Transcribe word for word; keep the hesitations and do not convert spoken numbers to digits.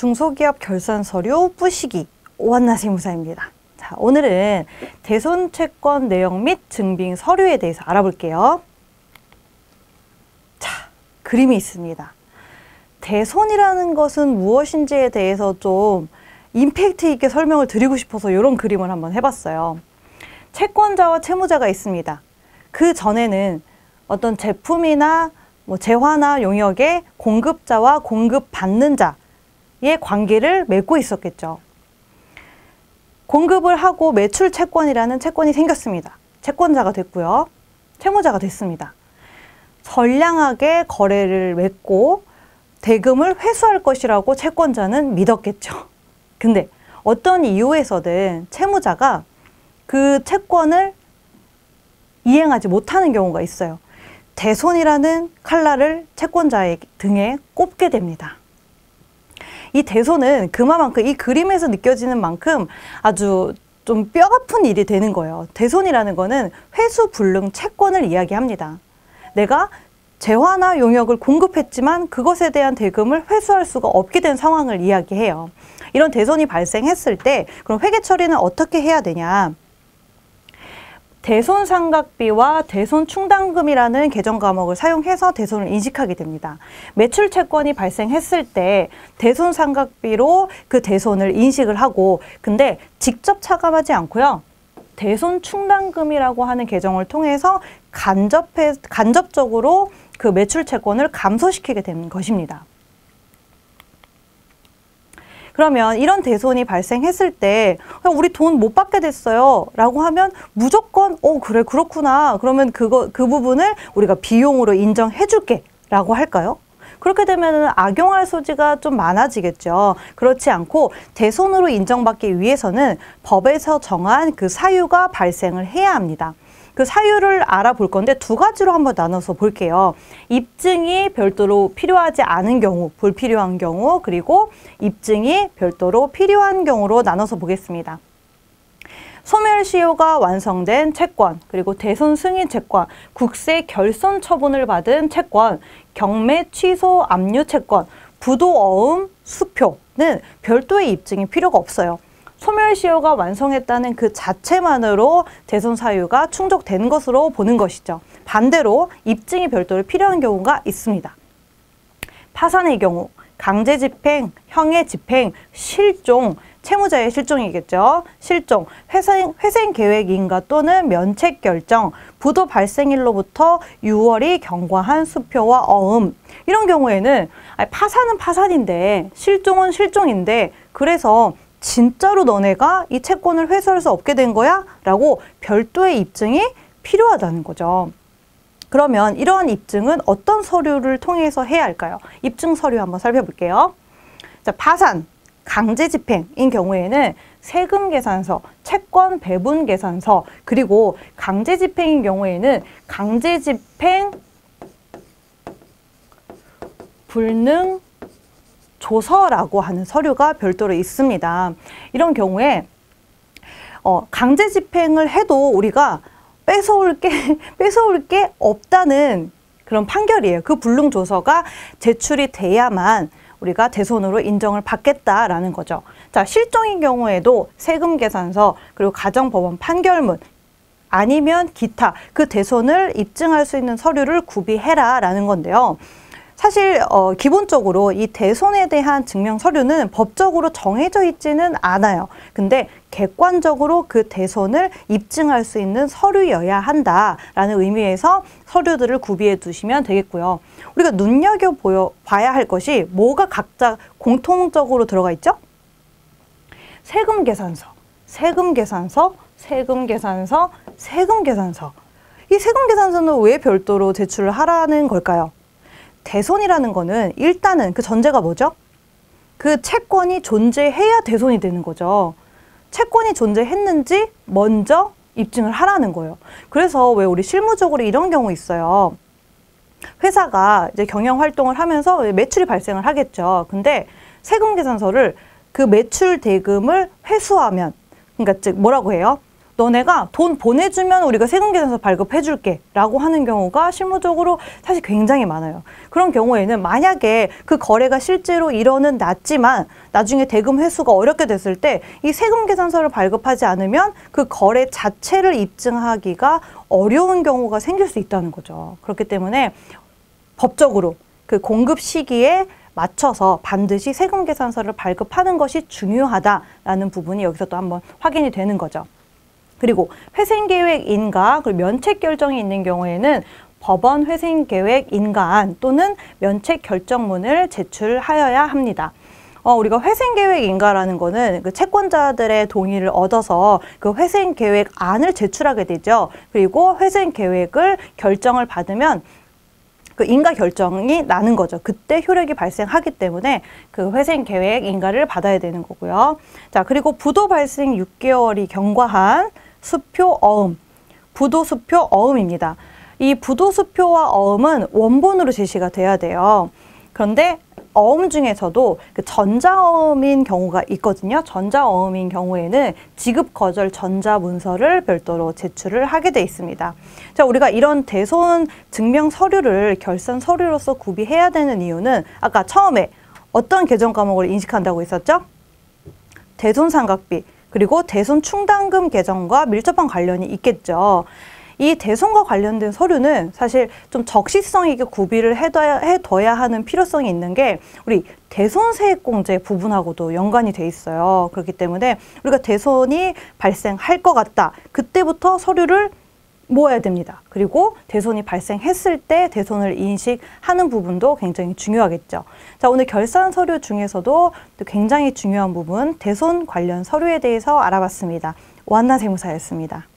중소기업 결산 서류 뿌시기 오한나 세무사입니다. 자, 오늘은 대손 채권 내용 및 증빙 서류에 대해서 알아볼게요. 자, 그림이 있습니다. 대손이라는 것은 무엇인지에 대해서 좀 임팩트 있게 설명을 드리고 싶어서 이런 그림을 한번 해봤어요. 채권자와 채무자가 있습니다. 그 전에는 어떤 제품이나 뭐 재화나 용역의 공급자와 공급받는 자의 관계를 맺고 있었겠죠. 공급을 하고 매출 채권이라는 채권이 생겼습니다. 채권자가 됐고요. 채무자가 됐습니다. 선량하게 거래를 맺고 대금을 회수할 것이라고 채권자는 믿었겠죠. 근데 어떤 이유에서든 채무자가 그 채권을 이행하지 못하는 경우가 있어요. 대손이라는 칼날을 채권자의 등에 꼽게 됩니다. 이 대손은 그만큼 이 그림에서 느껴지는 만큼 아주 좀 뼈아픈 일이 되는 거예요. 대손이라는 거는 회수 불능 채권을 이야기합니다. 내가 재화나 용역을 공급했지만 그것에 대한 대금을 회수할 수가 없게 된 상황을 이야기해요. 이런 대손이 발생했을 때 그럼 회계 처리는 어떻게 해야 되냐? 대손 상각비와 대손 충당금이라는 개정 과목을 사용해서 대손을 인식하게 됩니다. 매출 채권이 발생했을 때 대손 상각비로 그 대손을 인식을 하고, 근데 직접 차감하지 않고요. 대손 충당금이라고 하는 개정을 통해서 간접해, 간접적으로 그 매출 채권을 감소시키게 되는 것입니다. 그러면 이런 대손이 발생했을 때 우리 돈 못 받게 됐어요 라고 하면 무조건 어 그래 그렇구나 그러면 그거 그 부분을 우리가 비용으로 인정해 줄게 라고 할까요? 그렇게 되면 악용할 소지가 좀 많아지겠죠. 그렇지 않고 대손으로 인정받기 위해서는 법에서 정한 그 사유가 발생을 해야 합니다. 그 사유를 알아볼 건데 두 가지로 한번 나눠서 볼게요. 입증이 별도로 필요하지 않은 경우, 불필요한 경우, 그리고 입증이 별도로 필요한 경우로 나눠서 보겠습니다. 소멸시효가 완성된 채권, 그리고 대손 승인 채권, 국세 결손 처분을 받은 채권, 경매 취소 압류 채권, 부도 어음 수표는 별도의 입증이 필요가 없어요. 소멸시효가 완성했다는 그 자체만으로 대손 사유가 충족된 것으로 보는 것이죠. 반대로 입증이 별도로 필요한 경우가 있습니다. 파산의 경우, 강제집행, 형해집행, 실종, 채무자의 실종이겠죠. 실종, 회생, 회생계획인가 또는 면책결정, 부도 발생일로부터 유월이 경과한 수표와 어음. 이런 경우에는 파산은 파산인데 실종은 실종인데 그래서 진짜로 너네가 이 채권을 회수할 수 없게 된 거야? 라고 별도의 입증이 필요하다는 거죠. 그러면 이러한 입증은 어떤 서류를 통해서 해야 할까요? 입증 서류 한번 살펴볼게요. 자, 파산, 강제집행인 경우에는 세금계산서, 채권 배분계산서, 그리고 강제집행인 경우에는 강제집행 불능 조서라고 하는 서류가 별도로 있습니다. 이런 경우에 어, 강제 집행을 해도 우리가 뺏어올 게, 뺏어올 게 없다는 그런 판결이에요. 그 불능 조서가 제출이 돼야만 우리가 대손으로 인정을 받겠다라는 거죠. 자, 실종인 경우에도 세금계산서, 그리고 가정법원 판결문, 아니면 기타 그 대손을 입증할 수 있는 서류를 구비해라 라는 건데요. 사실 어, 기본적으로 이 대손에 대한 증명 서류는 법적으로 정해져 있지는 않아요. 근데 객관적으로 그 대손을 입증할 수 있는 서류여야 한다라는 의미에서 서류들을 구비해 두시면 되겠고요. 우리가 눈여겨봐야 할 것이 뭐가 각자 공통적으로 들어가 있죠? 세금계산서, 세금계산서, 세금계산서, 세금계산서. 이 세금계산서는 왜 별도로 제출을 하라는 걸까요? 대손이라는 거는 일단은 그 전제가 뭐죠? 그 채권이 존재해야 대손이 되는 거죠. 채권이 존재했는지 먼저 입증을 하라는 거예요. 그래서 왜 우리 실무적으로 이런 경우 있어요. 회사가 이제 경영 활동을 하면서 매출이 발생을 하겠죠. 근데 세금 계산서를 그 매출 대금을 회수하면, 그러니까 즉 뭐라고 해요? 너네가 돈 보내주면 우리가 세금계산서 발급해줄게 라고 하는 경우가 실무적으로 사실 굉장히 많아요. 그런 경우에는 만약에 그 거래가 실제로 일어는 났지만 나중에 대금 회수가 어렵게 됐을 때 이 세금계산서를 발급하지 않으면 그 거래 자체를 입증하기가 어려운 경우가 생길 수 있다는 거죠. 그렇기 때문에 법적으로 그 공급 시기에 맞춰서 반드시 세금계산서를 발급하는 것이 중요하다라는 부분이 여기서 또 한번 확인이 되는 거죠. 그리고 회생계획 인가, 그리고 면책 결정이 있는 경우에는 법원 회생계획 인가안 또는 면책 결정문을 제출하여야 합니다. 어, 우리가 회생계획 인가라는 거는 그 채권자들의 동의를 얻어서 그 회생계획안을 제출하게 되죠. 그리고 회생계획을 결정을 받으면 그 인가 결정이 나는 거죠. 그때 효력이 발생하기 때문에 그 회생계획 인가를 받아야 되는 거고요. 자, 그리고 부도 발생 육 개월이 경과한 수표 어음, 부도 수표 어음입니다. 이 부도 수표와 어음은 원본으로 제시가 돼야 돼요. 그런데 어음 중에서도 그 전자어음인 경우가 있거든요. 전자어음인 경우에는 지급 거절 전자문서를 별도로 제출을 하게 돼 있습니다. 자, 우리가 이런 대손 증명 서류를 결산 서류로서 구비해야 되는 이유는 아까 처음에 어떤 개정 과목을 인식한다고 했었죠? 대손 상각비, 그리고 대손 충당금 개정과 밀접한 관련이 있겠죠. 이 대손과 관련된 서류는 사실 좀 적시성 있게 구비를 해둬야, 해둬야 하는 필요성이 있는 게 우리 대손세액공제 부분하고도 연관이 돼 있어요. 그렇기 때문에 우리가 대손이 발생할 것 같다. 그때부터 서류를 모아야 됩니다. 그리고 대손이 발생했을 때 대손을 인식하는 부분도 굉장히 중요하겠죠. 자, 오늘 결산 서류 중에서도 또 굉장히 중요한 부분 대손 관련 서류에 대해서 알아봤습니다. 오한나 세무사였습니다.